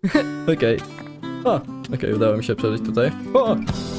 Okej. O! Okej, udało mi się przeżyć tutaj. O!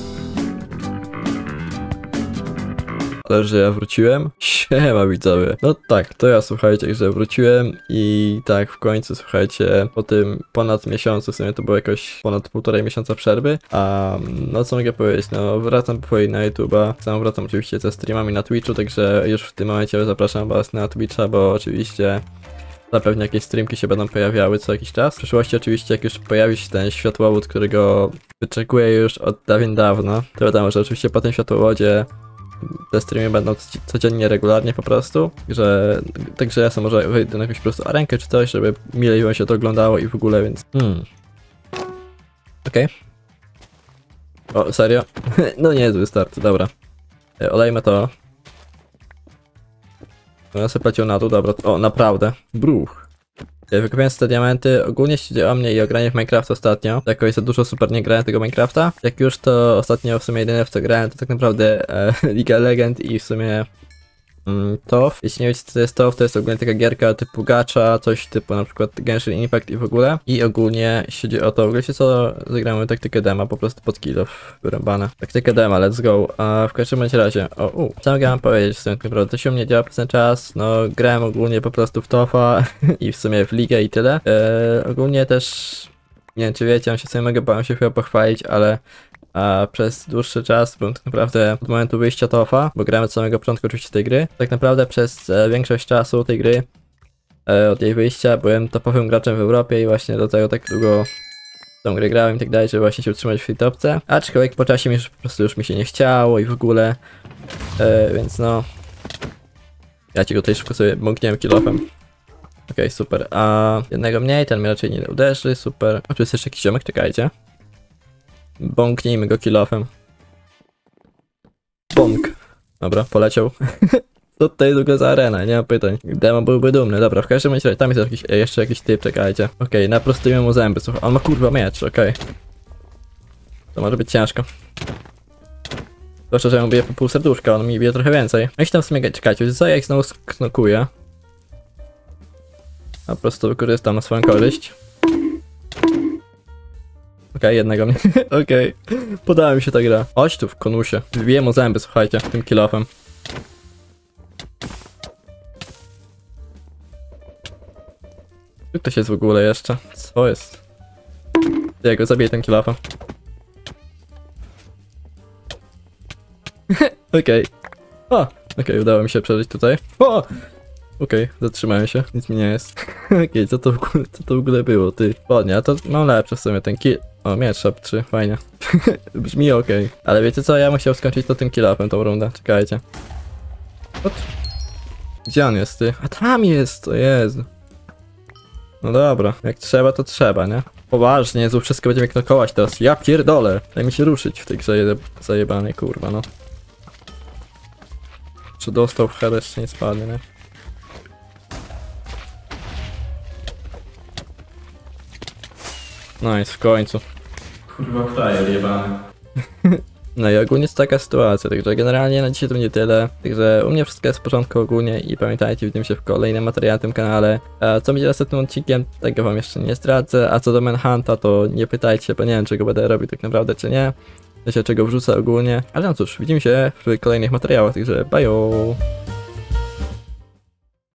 Ale że ja wróciłem? Siema widzowie. No tak, to ja słuchajcie, że wróciłem i tak w końcu słuchajcie, po tym ponad miesiącu, w sumie to było jakoś ponad 1,5 miesiąca przerwy, a no co mogę powiedzieć, no wracam powoli na YouTube'a, sam wracam oczywiście ze streamami na Twitchu, także już w tym momencie zapraszam was na Twitcha, bo oczywiście zapewne jakieś streamki się będą pojawiały co jakiś czas. W przyszłości oczywiście jak już pojawi się ten światłowód, którego wyczekuję już od dawien dawno, to wiadomo, że oczywiście po tym światłowodzie te streamy będą codziennie, regularnie po prostu, także ja sobie może wyjdę na jakąś po prostu arenkę czy coś, żeby milej wam się to oglądało i w ogóle, więc Okej. O, serio? No niezły start, dobra. Olejmy to. Ja sobie plecił na dół, dobra, o naprawdę, bruch. Wykupiłem te diamenty, ogólnie jeśli chodzi o mnie i o granie w Minecraft ostatnio, jakoś za dużo super nie grałem tego Minecrafta. Jak już to ostatnio w sumie jedyne w co grałem to tak naprawdę League of Legends i w sumie ToF. Jeśli nie wiecie co to jest ToF, to jest ogólnie taka gierka typu gacha, coś typu na przykład Genshin Impact i w ogóle. I ogólnie jeśli chodzi o to, w ogóle się co, zagramy taktykę dema, po prostu pod killów wyrąbane. Taktykę dema, let's go. A w każdym razie, co mogę wam powiedzieć w sumie tak naprawdę, to się u mnie działa przez ten czas, no grałem ogólnie po prostu w ToFa i w sumie w ligę i tyle. Ogólnie też, nie wiem czy wiecie, mogę się chyba pochwalić, ale przez dłuższy czas, byłem tak naprawdę od momentu wyjścia ToFa, bo grałem od samego początku oczywiście tej gry, tak naprawdę przez większość czasu tej gry, od jej wyjścia, byłem topowym graczem w Europie i właśnie do tego tak długo tą grę grałem i tak dalej, żeby właśnie się utrzymać w tej topce. Aczkolwiek po czasie po prostu już mi się nie chciało i w ogóle, więc no, ja ci go tutaj szybko sobie bąkniłem kill-offem. Okej, super, a jednego mniej, ten mnie raczej nie uderzy, super. A tu jest jeszcze jakiś ziomek, czekajcie. Bąknijmy go kill-offem. Bąk. Dobra, poleciał. Co tutaj jest w ogóle za arena? Nie ma pytań. Demo byłby dumny. Dobra, w każdym razie tam jest jeszcze jakiś typ, czekajcie. Okej, naprostujemy mu zęby, słuchaj. On ma kurwa miecz, okej. To może być ciężko. Zwłaszcza, że ja mu bije po pół serduszka, on mi bije trochę więcej. No i tam w sumie, czekajcie, co ja ich znowu sknokuję? Po prostu wykorzystam na swoją korzyść. Okej, jednego mnie. Okej. Podała mi się ta gra. Chodź tu w konusie. Wbiję mu zęby, słuchajcie, tym kill-offem. Tu ktoś jest w ogóle jeszcze. Co jest? Ja go zabiję tym kill-offem. Okej. Okej, udało mi się przeżyć tutaj. Okej, zatrzymałem się, nic mi nie jest. Okej, co to w ogóle było, ty? Ładnie, a to mam lepsze w sumie, ten kill... O, miecz shop 3, fajnie. Brzmi okej. Ale wiecie co, ja musiał skończyć to tym kill-upem tą rundę, czekajcie. Gdzie on jest, ty? A tam jest, to jest. No dobra, jak trzeba, to trzeba, nie? Poważnie, Jezu, wszystko będziemy knokować teraz. Ja pierdolę, daj mi się ruszyć w tej grze zajebanej, kurwa, no. Czy dostał w head, jeszcze nie spadnie, nie? Nice, w końcu. Kurwa, frajer jebany. No i ogólnie jest taka sytuacja, także generalnie na dzisiaj to będzie tyle. Także u mnie wszystko jest w porządku ogólnie i pamiętajcie, widzimy się w kolejnym materiale na tym kanale. A co będzie następnym odcinkiem, tego wam jeszcze nie zdradzę, a co do Manhunta to nie pytajcie, bo nie wiem czego będę robił tak naprawdę czy nie. Wiecie czego wrzucę ogólnie, ale no cóż, widzimy się w kolejnych materiałach, także bye.